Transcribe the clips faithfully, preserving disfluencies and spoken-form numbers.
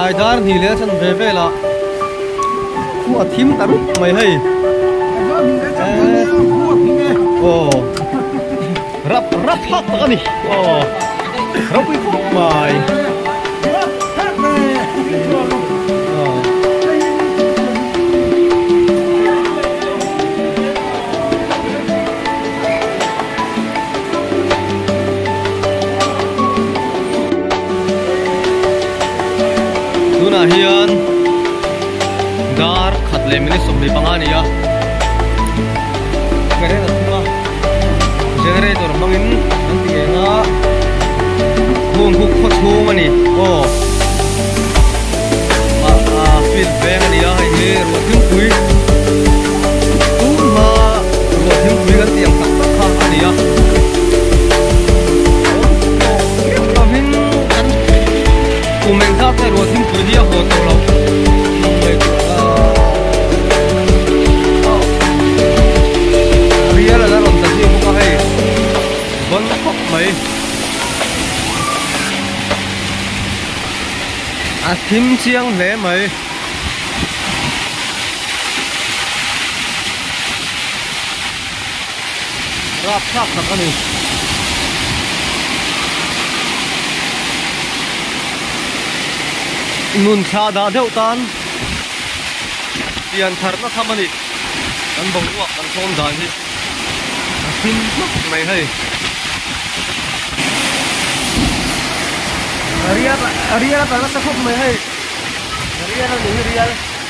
ai dar ni le chan ve ve la khu thim taru mai hei oh rap rap hak ani oh rap i khop mai tuna hian dar khatle mini somni pangani ya kare na thuma generator mangin anti nga khung khuk khot khung ani oh a a fill bang ani ya hai he ro thim pui tu ma ro thim pui kan tiang tak tak kha ani ya amin kan kumen sa te ro thim pui dia ho to lo riya la ron ta ji ko hai bon ta khop mai a thim chiang le mai rap rap tak ani nun cha da deuh tan tian thar na thamani an bong ruak an thom dan hi thim mak mai hai Ria Ria ta na khop mai hai Ria na ni Ria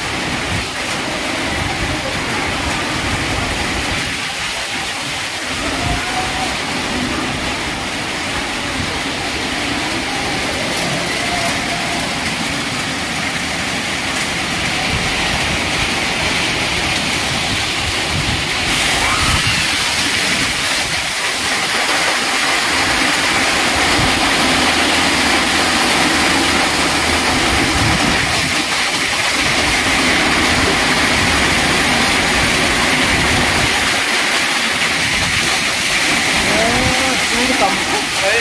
tầm khúc đấy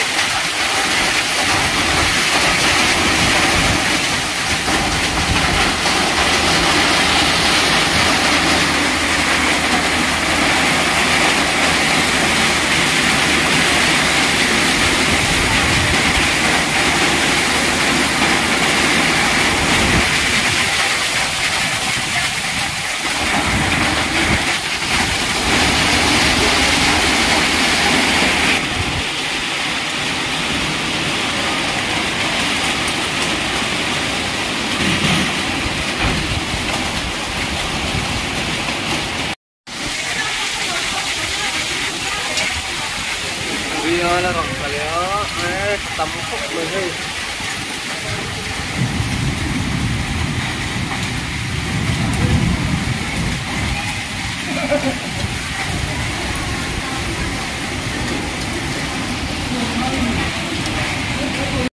Ria la rong ka le a tam khop mai hei